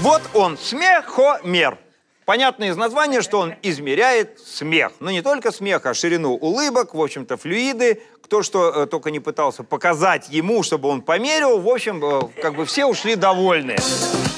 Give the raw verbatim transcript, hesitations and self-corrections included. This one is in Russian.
Вот он, смехомер. Понятно из названия, что он измеряет смех. Но не только смех, а ширину улыбок, в общем-то, флюиды. Кто что э, только не пытался показать ему, чтобы он померил. В общем, э, как бы все ушли довольны.